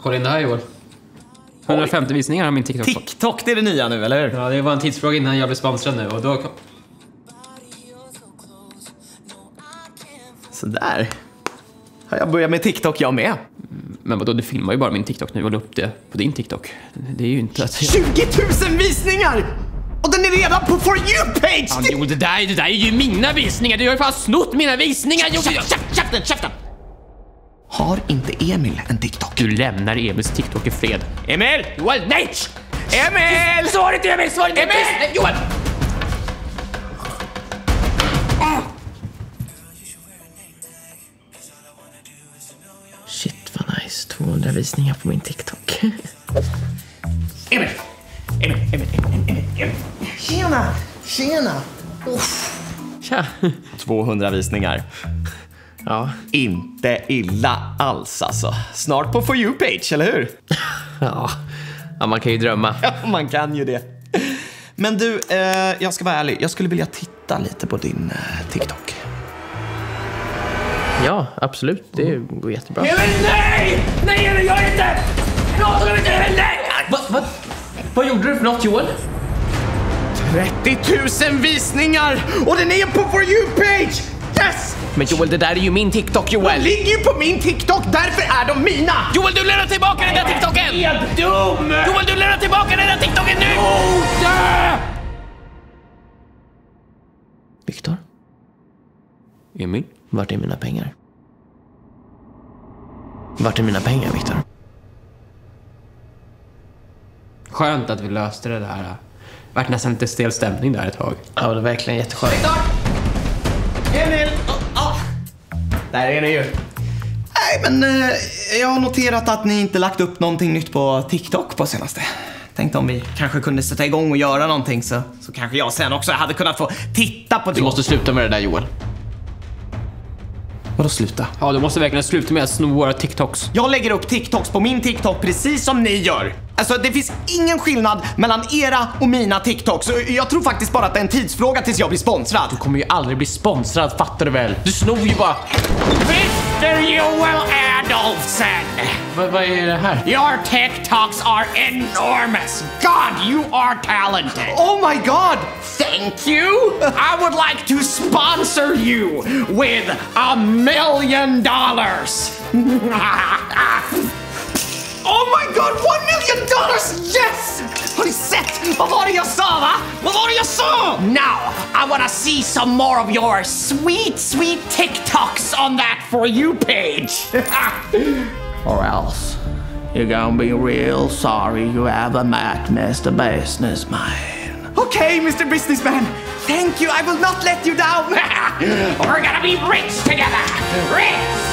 Kolla in det här, Joel. 150 visningar har min TikTok fått. TikTok, det är det nya nu, eller hur? Ja, det var en tidsfråga innan jag blev sponsrad nu. Och då... Sådär. Har jag börjat med TikTok jag med? Men vadå, du filmar ju bara min TikTok nu och la upp det på din TikTok. Det är ju inte att... 20 000 visningar! Och den är redan på For You-page! Ja, jo, det där är ju mina visningar. Du har ju fan snott mina visningar. Käften! Har inte Emil en TikTok? Du lämnar Emils TikTok i fred. Emil! Joel, nej! Emil! Svara inte, Emil! Svara inte! Emil! Joel! Shit vad nice, 200 visningar på min TikTok. Emil! Tjena! Tja. 200 visningar. Ja. Inte illa alls alltså. Snart på For You-page, eller hur? Ja, man kan ju drömma. Ja, man kan ju det. Men du, jag ska vara ärlig. Jag skulle vilja titta lite på din TikTok. Ja, absolut. Det går jättebra. Nej! Nej, det gör inte! Nej! Vad gjorde du för något, Joel? 30 000 visningar! Och den är på For You-page! Yes! Men Joel, det där är ju min TikTok, De Joel. ligger ju på min TikTok, därför är de mina! Joel, du lämnar tillbaka den där TikToken! Jag är dum! Joel, du lämnar tillbaka den där TikToken nu! Viktor, Emil? vart är mina pengar? Vart är mina pengar, Viktor? Skönt att vi löste det där. Vart nästan lite stel stämning där ett tag. Ja, det var verkligen jätteskönt. Viktor! Emil! Där är ni ju. Nej, men jag har noterat att ni inte lagt upp någonting nytt på TikTok på senaste. Tänkte om vi kanske kunde sätta igång och göra någonting så kanske jag sen också hade kunnat få titta på det. Du måste sluta med det där, Joel. Vadå sluta? Ja, du måste verkligen sluta med att sno våra TikToks. Jag lägger upp TikToks på min TikTok precis som ni gör. Alltså det finns ingen skillnad mellan era och mina TikToks. Jag tror faktiskt bara att det är en tidsfråga tills jag blir sponsrad. Du kommer ju aldrig bli sponsrad, fattar du väl? Du snor ju bara... Mr. Joel Adolfsson! Vad är det här? Your TikToks are enormous. God, you are talented. Oh my God! Thank you. I would like to sponsor you with $1 million. Oh my God, $1 million! Yes! Har ni sett? Vad var det jag sa, va? Vad var det jag sa? Now, I wanna see some more of your sweet TikToks on that For You page. Or else, you're gonna be real sorry you ever met Mr. Businessman. Okay, Mr. Businessman. Thank you, I will not let you down. We're gonna be rich together. Rich!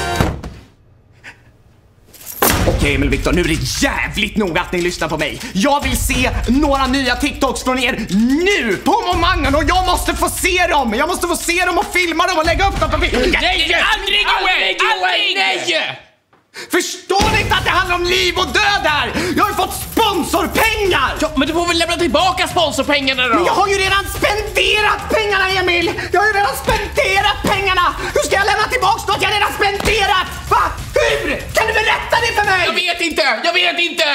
Okej, Emil, Viktor, nu är det jävligt noga att ni lyssnar på mig. Jag vill se några nya TikToks från er nu på momangen och jag måste få se dem. Jag måste få se dem och filma dem och lägga upp dem på film. Nej, aldrig, Joel! Nej! Förstår ni inte att det handlar om liv och död här? Jag har ju fått sponsorpengar! Ja, men du får väl lämna tillbaka sponsorpengarna då? Men jag har ju redan spenderat pengarna, Emil! Jag har ju redan spenderat pengarna! Hur ska jag lämna tillbaka något jag redan spenderat? Va? Hur? Kan du berätta det för mig? Jag vet inte!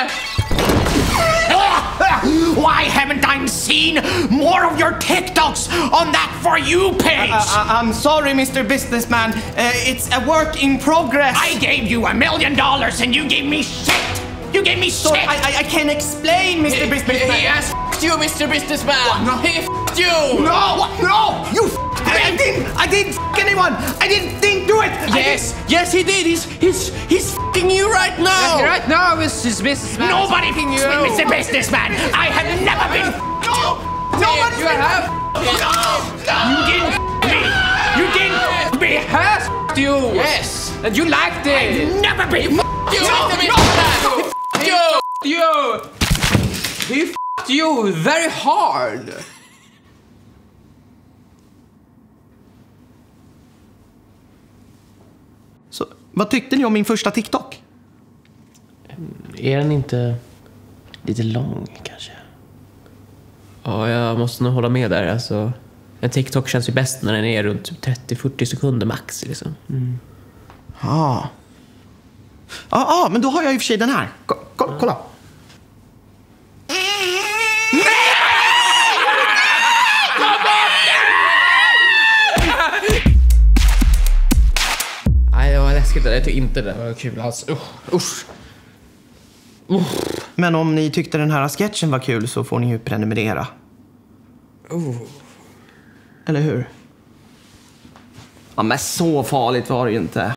Why haven't I seen more of your TikToks on that For You page? I'm sorry, Mr. Businessman. It's a work in progress. I gave you $1 million and you gave me shit! You gave me shit! I can explain, Mr. Businessman. He has f***ed you, Mr. Businessman! No. He f***ed you! No! You f***ed me! I didn't f*** anyone! I didn't do it! Yes, he did! He's f***ing you right now! Right now, Mr. Businessman. Nobody f***ing you! Mr. Businessman! I have never been Nobody You have. You didn't f*** me! You didn't f*** me! Has you. Yes! And you liked it. Never been You, You. He f***ed you very hard. Så, vad tyckte ni om min första TikTok? Är den inte lite lång kanske? Ja, jag måste nog hålla med där. Alltså, en TikTok känns ju bäst när den är runt 30-40 sekunder max. Liksom. Ja. Ja, men då har jag i och för sig den här. Kolla. Nej, det var läskigt. Jag tyckte inte det var kul alls. Usch. Men om ni tyckte den här sketchen var kul så får ni ju prenumerera. Eller hur? Ja, men så farligt var det ju inte.